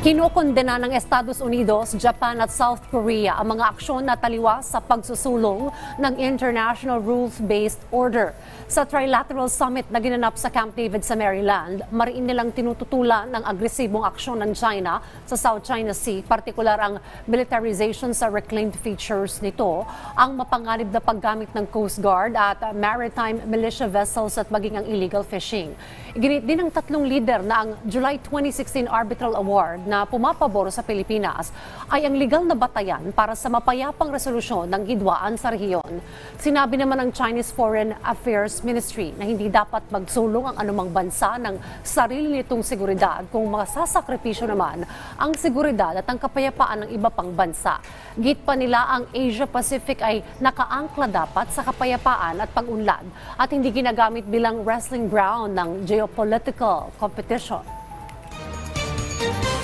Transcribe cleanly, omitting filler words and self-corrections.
Kinokondena ng Estados Unidos, Japan at South Korea ang mga aksyon na taliwas sa pagsusulong ng International Rules-Based Order. Sa Trilateral Summit na ginanap sa Camp David sa Maryland, mariin nilang tinututulan ng agresibong aksyon ng China sa South China Sea, partikular ang militarization sa reclaimed features nito, ang mapanganib na paggamit ng Coast Guard at maritime militia vessels at maging ang illegal fishing. Iginit din ng tatlong leader na ang July 2016 Arbitral Award na pumapabor sa Pilipinas ay ang legal na batayan para sa mapayapang resolusyon ng hidwaan sa rehiyon. Sinabi naman ng Chinese Foreign Affairs Ministry na hindi dapat magsulong ang anumang bansa ng sarili nitong seguridad kung masasakripisyo naman ang seguridad at ang kapayapaan ng iba pang bansa. Git pa nila ang Asia-Pacific ay nakaangkla dapat sa kapayapaan at pag-unlad at hindi ginagamit bilang wrestling ground ng geopolitical competition.